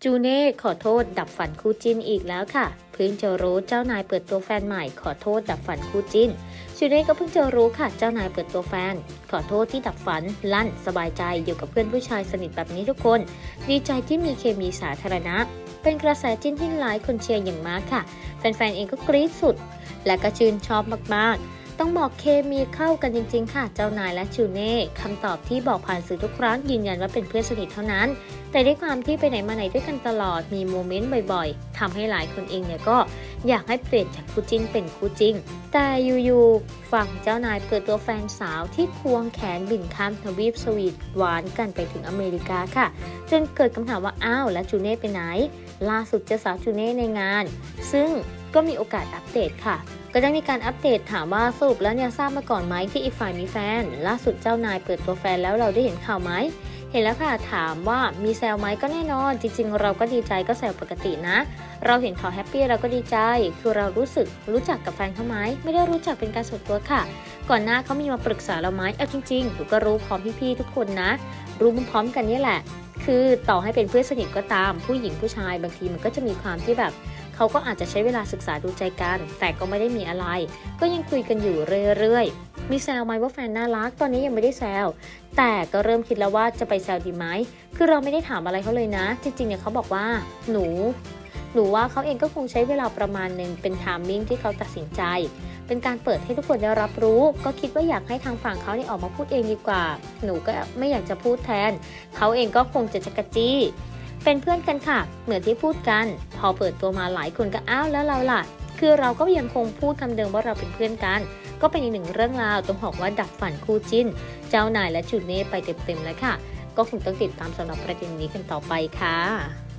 จูเน่ขอโทษดับฝันคู่จิ้นอีกแล้วค่ะเพิ่งจะรู้เจ้านายเปิดตัวแฟนใหม่ขอโทษดับฝันคู่จิ้นจูเน่ก็เพิ่งจะรู้ค่ะเจ้านายเปิดตัวแฟนขอโทษที่ดับฝันลั่นสบายใจอยู่กับเพื่อนผู้ชายสนิทแบบนี้ทุกคนดีใจที่มีเคมีสาธารณะเป็นกระแสจิ้นที่หลายคนเชียร์อย่างมากค่ะแฟนๆเองก็กรี๊ดสุดและก็ชื่นชอบมากๆต้องบอกเคมีเข้ากันจริงๆค่ะเจ้านายและจูเน่คำตอบที่บอกผ่านสื่อทุกครั้งยืนยันว่าเป็นเพื่อนสนิทเท่านั้นแต่ด้วยความที่ไปไหนมาไหนด้วยกันตลอดมีโมเมนต์บ่อยๆทำให้หลายคนเองเนี่ยก็อยากให้เปลี่ยนจากคู่จิ้นเป็นคู่จริงแต่อยู่ๆฝั่งเจ้านายเปิดตัวแฟนสาวที่ควงแขนบินข้ามทวีปสวีทหวานกันไปถึงอเมริกาค่ะจนเกิดคำถามว่าอ้าวแล้วจูเน่ไปไหนล่าสุดเจอสาวจูเน่ในงานซึ่งก็มีโอกาสอัปเดตค่ะก็ได้มีการอัปเดตถามว่าสรุปแล้วเนี่ยทราบมาก่อนไหมที่อีกฝ่ายมีแฟนล่าสุดเจ้านายเปิดตัวแฟนแล้วเราได้เห็นข่าวไหมเห็นแล้วค่ะถามว่ามีแซวไหมก็แน่นอนจริงๆเราก็ดีใจก็แซวปกตินะเราเห็นเขาแฮปปี้เราก็ดีใจคือเรารู้จักกับแฟนเขาไหมไม่ได้รู้จักเป็นการส่วนตัวค่ะก่อนหน้าเขามีมาปรึกษาเราไหมเอาจริงๆหนูก็รู้พร้อมพี่ๆทุกคนนะรู้พร้อมๆกันนี่แหละคือต่อให้เป็นเพื่อนสนิทก็ตามผู้หญิงผู้ชายบางทีมันก็จะมีความที่แบบเขาก็อาจจะใช้เวลาศึกษาดูใจกันแต่ก็ไม่ได้มีอะไรก็ยังคุยกันอยู่เรื่อยๆมีแซวไหมว่าแฟนน่ารักตอนนี้ยังไม่ได้แซวแต่ก็เริ่มคิดแล้วว่าจะไปแซวดีไหมคือเราไม่ได้ถามอะไรเขาเลยนะจริงๆเนี่ยเขาบอกว่าหนูว่าเขาเองก็คงใช้เวลาประมาณนึงเป็นไทมิ่งที่เขาตัดสินใจเป็นการเปิดให้ทุกคนได้รับรู้ก็คิดว่าอยากให้ทางฝั่งเขาเนี่ยออกมาพูดเองดีกว่าหนูก็ไม่อยากจะพูดแทนเขาเองก็คงจะกระจี้เป็นเพื่อนกันค่ะเหมือนที่พูดกันพอเปิดตัวมาหลายคนก็อ้าวแล้วเราล่ะคือเราก็ยังคงพูดคำเดิมว่าเราเป็นเพื่อนกันก็เป็นอีกหนึ่งเรื่องราวต้องบอกว่าดับฝันคู่จิ้นเจ้านายและจูเน่ไปเต็มๆแล้วค่ะก็คงต้องติดตามสำหรับประเด็นนี้กันต่อไปค่ะ